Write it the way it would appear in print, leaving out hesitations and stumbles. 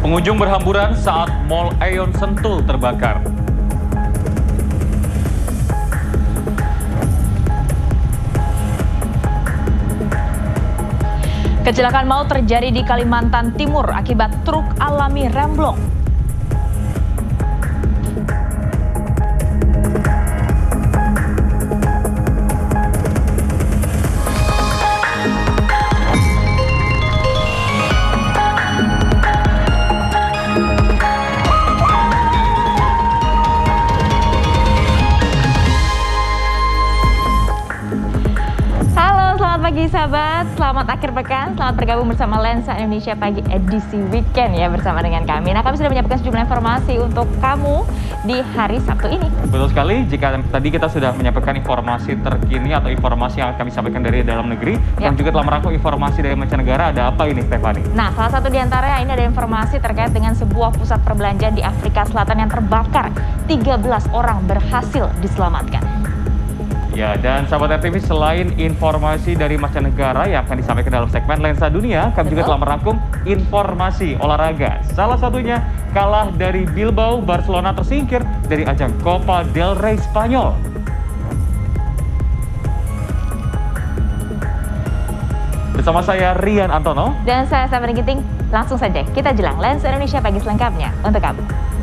Pengunjung berhamburan saat Mall Aeon Sentul terbakar. Kecelakaan maut terjadi di Kalimantan Timur akibat truk alami remblong. Pagi sahabat, selamat akhir pekan, selamat bergabung bersama Lensa Indonesia Pagi edisi weekend ya bersama dengan kami. Nah, kami sudah menyiapkan sejumlah informasi untuk kamu di hari Sabtu ini. Betul sekali, jika tadi kita sudah menyampaikan informasi terkini atau informasi yang kami sampaikan dari dalam negeri, yang juga telah merangkum informasi dari mancanegara, ada apa ini Stephanie? Nah, salah satu di antaranya ini ada informasi terkait dengan sebuah pusat perbelanjaan di Afrika Selatan yang terbakar. 13 orang berhasil diselamatkan. Ya, dan sahabat RTV, selain informasi dari mancanegara yang akan disampaikan dalam segmen Lensa Dunia, kami juga telah merangkum informasi olahraga. Salah satunya kalah dari Bilbao, Barcelona tersingkir dari ajang Copa del Rey Spanyol. Bersama saya Rian Antono dan saya Stephanie Ginting, langsung saja kita jelang Lensa Indonesia Pagi selengkapnya untuk kamu.